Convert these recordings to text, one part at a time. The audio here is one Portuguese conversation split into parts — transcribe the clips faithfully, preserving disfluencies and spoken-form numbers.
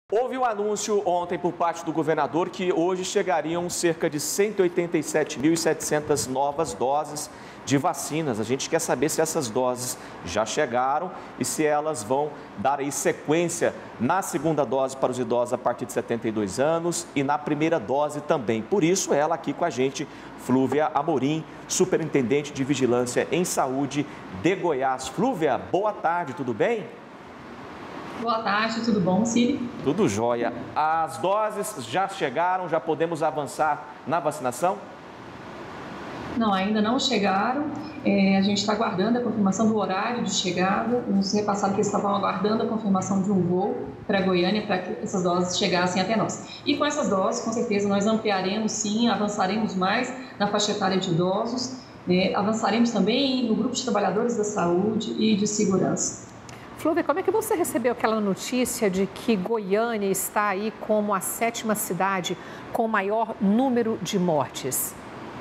Houve um anúncio ontem por parte do governador que hoje chegariam cerca de cento e oitenta e sete mil e setecentas novas doses de vacinas. A gente quer saber se essas doses já chegaram e se elas vão dar aí sequência na segunda dose para os idosos a partir de setenta e dois anos e na primeira dose também. Por isso, ela aqui com a gente, Flúvia Amorim, superintendente de Vigilância em Saúde de Goiás. Flúvia, boa tarde, tudo bem? Boa tarde, tudo bom, Ciri? Tudo jóia. As doses já chegaram, já podemos avançar na vacinação? Não, ainda não chegaram. É, a gente está aguardando a confirmação do horário de chegada. Nos repassaram que eles estavam aguardando a confirmação de um voo para Goiânia para que essas doses chegassem até nós. E com essas doses, com certeza, nós ampliaremos sim, avançaremos mais na faixa etária de idosos, né? Avançaremos também no grupo de trabalhadores da saúde e de segurança. Flúvia, como é que você recebeu aquela notícia de que Goiânia está aí como a sétima cidade com maior número de mortes?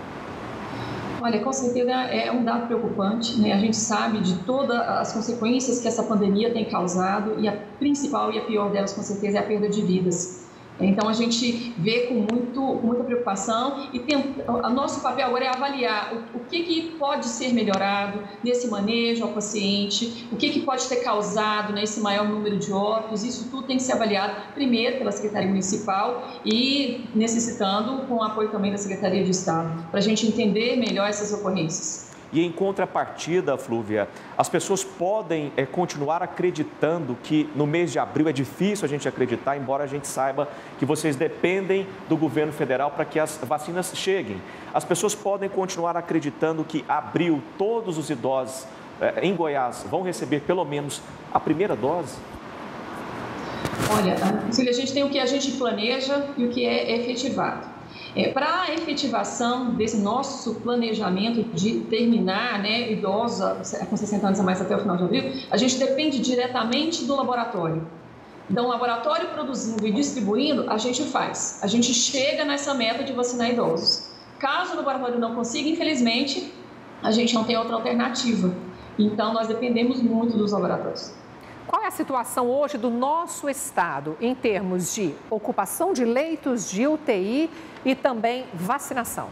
Olha, com certeza é um dado preocupante, né? A gente sabe de todas as consequências que essa pandemia tem causado e a principal e a pior delas, com certeza, é a perda de vidas. Então, a gente vê com, muito, com muita preocupação e tenta, o nosso papel agora é avaliar o, o que, que pode ser melhorado nesse manejo ao paciente, o que, que pode ter causado, né, esse maior número de óbitos. Isso tudo tem que ser avaliado primeiro pela Secretaria Municipal e necessitando com o apoio também da Secretaria de Estado, para a gente entender melhor essas ocorrências. E em contrapartida, Flúvia, as pessoas podem é, continuar acreditando que no mês de abril é difícil a gente acreditar, embora a gente saiba que vocês dependem do governo federal para que as vacinas cheguem. As pessoas podem continuar acreditando que abril todos os idosos é, em Goiás vão receber pelo menos a primeira dose? Olha, a gente tem o que a gente planeja e o que é efetivado. É, para a efetivação desse nosso planejamento de terminar, né, idosa com sessenta anos a mais até o final de abril, a gente depende diretamente do laboratório. Então, o laboratório produzindo e distribuindo, a gente faz. A gente chega nessa meta de vacinar idosos. Caso o laboratório não consiga, infelizmente, a gente não tem outra alternativa. Então, nós dependemos muito dos laboratórios. Qual é a situação hoje do nosso estado em termos de ocupação de leitos de U T I e também vacinação?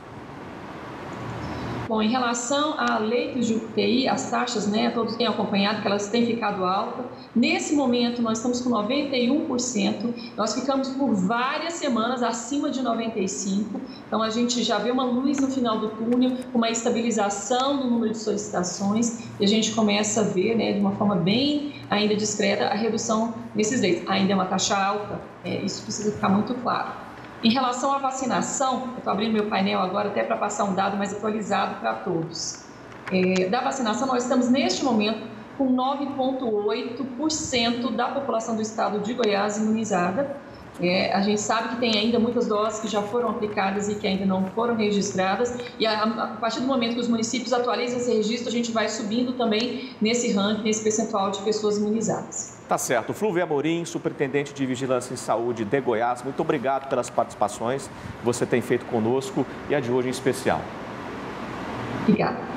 Bom, em relação a leitos de U T I, as taxas, né, todos têm acompanhado que elas têm ficado altas. Nesse momento, nós estamos com noventa e um por cento, nós ficamos por várias semanas acima de noventa e cinco por cento, então a gente já vê uma luz no final do túnel, uma estabilização no número de solicitações e a gente começa a ver, né, de uma forma bem ainda discreta, a redução nesses leitos. Ainda é uma taxa alta, é, isso precisa ficar muito claro. Em relação à vacinação, eu estou abrindo meu painel agora até para passar um dado mais atualizado para todos. É, da vacinação, nós estamos neste momento com nove vírgula oito por cento da população do estado de Goiás imunizada. É, a gente sabe que tem ainda muitas doses que já foram aplicadas e que ainda não foram registradas. E a, a partir do momento que os municípios atualizam esse registro, a gente vai subindo também nesse ranking, nesse percentual de pessoas imunizadas. Tá certo. Flúvia Amorim, superintendente de Vigilância em Saúde de Goiás, muito obrigado pelas participações que você tem feito conosco e a de hoje em especial. Obrigada.